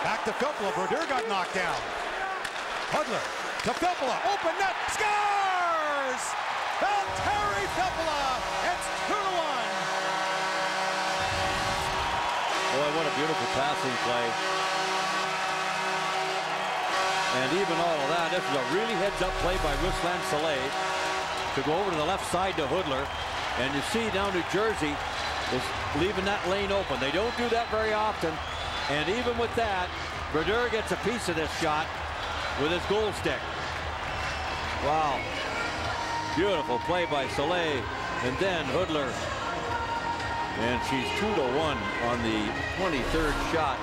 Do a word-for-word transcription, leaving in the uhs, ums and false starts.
Back to Filppula. Brodeur got knocked down. Hudler to Filppula. Open net. Scores! Valtteri Filppula. It's two to one. Boy, what a beautiful passing play. And even all of that, this is a really heads-up play by Ruslan Saleh to go over to the left side to Hudler. And you see now New Jersey is leaving that lane open. They don't do that very often. And even with that, Brodeur gets a piece of this shot with his goal stick. Wow. Beautiful play by Saleh. And then Hudler. And she's two to one on the twenty-third shot.